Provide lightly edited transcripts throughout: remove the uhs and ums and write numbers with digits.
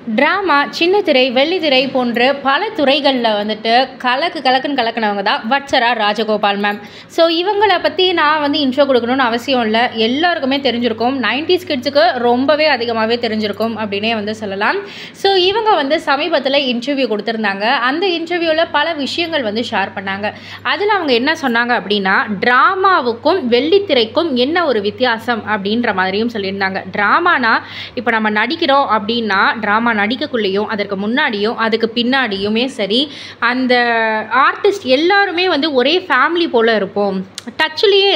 Drama, சின்னத்திரை, வெள்ளித்திரை போன்ற பல துறைகளில் வந்துட்டு கலக்குன்னு கலக்குனவங்க தான் வட்சரா ராஜகோபால் மேம். ஸோ இவங்கள பற்றி நான் வந்து இன்ட்ரோ கொடுக்கணும்னு அவசியம் இல்லை, எல்லாருக்குமே தெரிஞ்சிருக்கும். 90s கிட்ஸுக்கு ரொம்பவே அதிகமாகவே தெரிஞ்சிருக்கும் அப்படின்னே வந்து சொல்லலாம். ஸோ இவங்க வந்து சமீபத்தில் இன்டர்வியூ கொடுத்துருந்தாங்க. அந்த இன்டர்வியூவில் பல விஷயங்கள் வந்து ஷேர் பண்ணாங்க. அதில் அவங்க என்ன சொன்னாங்க அப்படின்னா, ட்ராமாவுக்கும் வெள்ளித்திரைக்கும் என்ன ஒரு வித்தியாசம் அப்படின்ற மாதிரியும் சொல்லியிருந்தாங்க. ட்ராமானா இப்போ நம்ம நடிக்கிறோம் அப்படின்னா ட்ராமா நடிக்கக்குள்ளேயும் அதற்கு முன்னாடியும் அதுக்கு பின்னாடியுமே சரி, அந்த ஆர்டிஸ்ட் எல்லாருமே வந்து ஒரே ஃபேமிலி போல் இருப்போம், டச்சிலேயே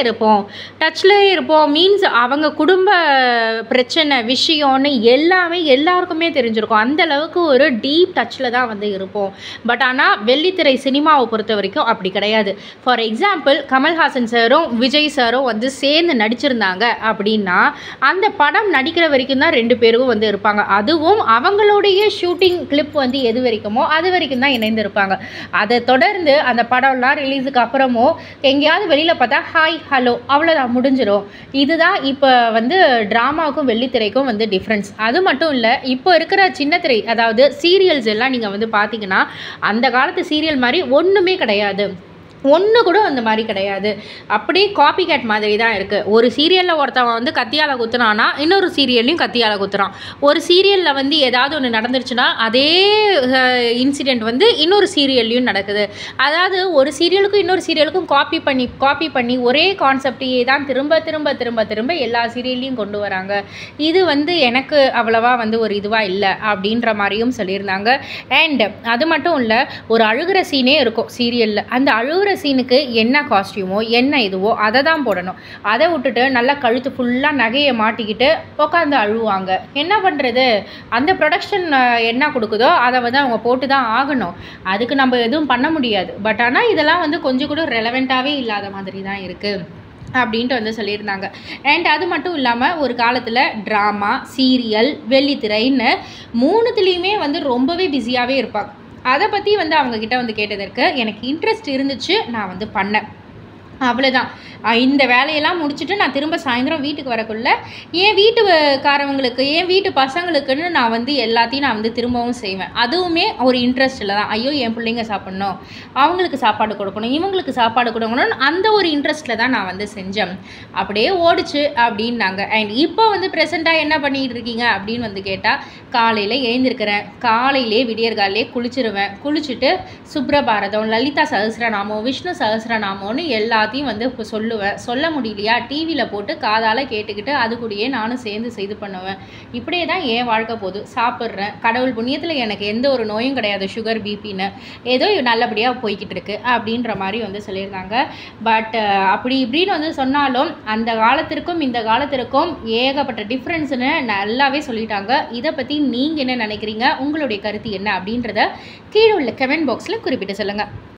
இருப்போம் மீன்ஸ் அவங்க குடும்ப பிரச்சனை விஷயம்னு எல்லாமே எல்லாருக்குமே தெரிஞ்சிருக்கும். அந்த அளவுக்கு ஒரு டீப் டச்சில் தான் வந்து இருப்போம். பட் ஆனால் வெள்ளித்திரை சினிமாவை பொறுத்த வரைக்கும் அப்படி கிடையாது. ஃபார் எக்ஸாம்பிள், கமல்ஹாசன் சாரும் விஜய் சாரும் வந்து சேர்ந்து நடிச்சிருந்தாங்க அப்படின்னா அந்த படம் நடிக்கிற வரைக்கும் தான் 2 பேரும் வந்து இருப்பாங்க. அதுவும் அவங்களுடைய ஷூட்டிங் கிளிப் வந்து எது வரைக்குமோ அது வரைக்கும் தான் இணைந்திருப்பாங்க. அதை தொடர்ந்து அந்த படம்லாம் ரிலீஸுக்கு அப்புறமோ எங்கேயாவது வெளியில் பார்த்தா ஹாய் ஹலோ அவ்வளோதான், முடிஞ்சிடும். இதுதான் இப்போ வந்து ட்ராமாவுக்கும் வெள்ளித்திரைக்கும் வந்து டிஃப்ரென்ஸ். அது மட்டும் இல்லை, இப்போ இருக்கிற சின்னத்திரை அதாவது சீரியல்ஸ் எல்லாம் நீங்கள் வந்து பார்த்தீங்கன்னா அந்த காலத்து சீரியல் மாதிரி ஒன்றுமே கிடையாது. ஒன்று கூட அந்த மாதிரி கிடையாது. அப்படியே காப்பி கேட் மாதிரி தான் இருக்குது. ஒரு சீரியலில் ஒருத்தவன் வந்து கத்தியால் குத்துனான்னா இன்னொரு சீரியல்லையும் கத்தியால் குத்துறான். ஒரு சீரியலில் வந்து ஏதாவது ஒன்று நடந்துருச்சுன்னா அதே இன்சிடெண்ட் வந்து இன்னொரு சீரியல்லையும் நடக்குது. அதாவது ஒரு சீரியலுக்கும் இன்னொரு சீரியலுக்கும் காப்பி பண்ணி ஒரே கான்செப்டையே தான் திரும்ப எல்லா சீரியல்லையும் கொண்டு வராங்க. இது வந்து எனக்கு அவ்வளவா வந்து ஒரு இதுவாக இல்லை அப்படின்ற மாதிரியும் சொல்லியிருந்தாங்க. அண்ட் அது மட்டும் இல்லை, ஒரு அழுகிற சீனே இருக்கும் சீரியலில். அந்த அழுகிற சீனுக்கு என்ன காஸ்டியூமோ என்ன இதுவோ அதை தான் போடணும். அதை விட்டுட்டு நல்லா கழுத்து ஃபுல்லாக நகையை மாட்டிக்கிட்டு உட்காந்து அழுவாங்க. என்ன பண்ணுறது? அந்த ப்ரொடக்ஷன் என்ன கொடுக்குதோ அதை வந்து அவங்க போட்டு தான் ஆகணும். அதுக்கு நம்ம எதுவும் பண்ண முடியாது. பட் ஆனால் இதெல்லாம் வந்து கொஞ்சம் கூட ரெலவெண்ட்டாகவே இல்லாத மாதிரி தான் இருக்குது அப்படின்ட்டு வந்து சொல்லியிருந்தாங்க. அண்ட் அது மட்டும் இல்லாமல் ஒரு காலத்தில் ட்ராமா, சீரியல், வெள்ளித்திரைன்னு 3துலேயுமே வந்து ரொம்பவே பிஸியாகவே இருப்பாங்க. அதை பற்றி வந்து அவங்கக்கிட்ட வந்து கேட்டதற்கு எனக்கு இன்ட்ரெஸ்ட் இருந்துச்சு, நான் வந்து பண்ணேன், அவ்வளோதான். இந்த வேலையெல்லாம் முடிச்சுட்டு நான் திரும்ப சாயந்தரம் வீட்டுக்கு வரக்குள்ள என் வீட்டுக்காரவங்களுக்கு என் வீட்டு பசங்களுக்குன்னு நான் வந்து எல்லாத்தையும் நான் வந்து திரும்பவும் செய்வேன். அதுவுமே ஒரு இன்ட்ரெஸ்ட்டில் தான். ஐயோ என் பிள்ளைங்க சாப்பிட்ணும், அவங்களுக்கு சாப்பாடு கொடுக்கணும், இவங்களுக்கு சாப்பாடு கொடுக்கணும்னு அந்த ஒரு இன்ட்ரெஸ்ட்டில் தான் நான் வந்து செஞ்சேன். அப்படியே ஓடிச்சு அப்படின்னாங்க. அண்ட் இப்போ வந்து ப்ரெசண்ட்டாக என்ன பண்ணிகிட்டு இருக்கீங்க அப்படின்னு வந்து கேட்டால், காலையில் எழுந்திருக்கிறேன், காலையிலே விடியற்காலையிலே குளிச்சுட்டு சுப்ரபாரதம், லலிதா சஹஸ்ரநாமம், விஷ்ணு சஹஸ்ரநாமம்னு எல்லாத்தையும் வந்து இப்போ சொல்ல முடியலையா டிவியில் போட்டு காதால் கேட்டுக்கிட்டு அது கூடயே நானும் சேர்ந்து செய்து பண்ணுவேன். இப்படியே தான் என் வாழ்க்கை போகுது. சாப்பிட்றேன், கடவுள் புண்ணியத்தில் எனக்கு எந்த ஒரு நோயும் கிடையாது, சுகர் பிபின்னு ஏதோ நல்லபடியாக போய்கிட்டு இருக்கு அப்படின்ற மாதிரி வந்து சொல்லியிருந்தாங்க. பட் அப்படி இப்படின்னு வந்து சொன்னாலும் அந்த காலத்திற்கும் இந்த காலத்திற்கும் ஏகப்பட்ட டிஃப்ரென்ஸ்னு நல்லாவே சொல்லிட்டாங்க. இதை பற்றி நீங்கள் என்ன நினைக்கிறீங்க? உங்களுடைய கருத்து என்ன அப்படின்றத கீழே உள்ள கமெண்ட் பாக்ஸில் குறிப்பிட்டு சொல்லுங்கள்.